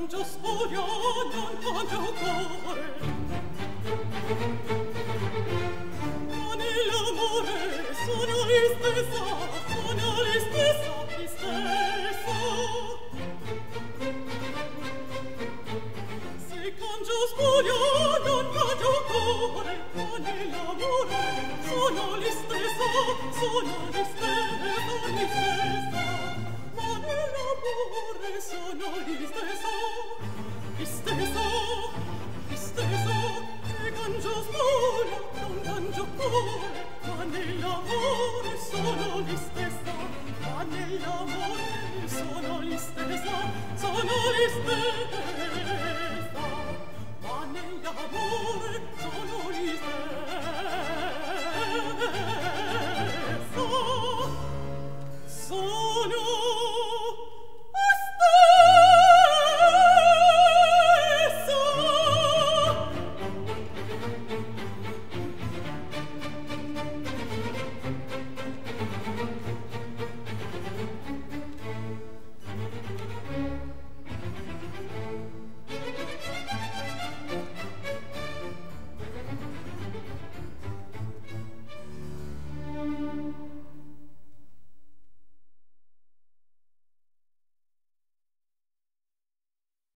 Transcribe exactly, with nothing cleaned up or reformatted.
cangio spoglio, non cangio cuore. Ma nell'amore sono l'istessa, sono l'istessa, l'istessa. Se cangio spoglio, non cangio cuore. Ma nell'amore sono l'istessa, sono l'istessa, l'istessa. Ma nell'amore sono l'istessa, l'istessa, l'istessa. Se cangio spoglio, non cangio cuore. Ma nell'amore sono l'istessa, ma nell'amore sono l'istessa, sono l'istessa.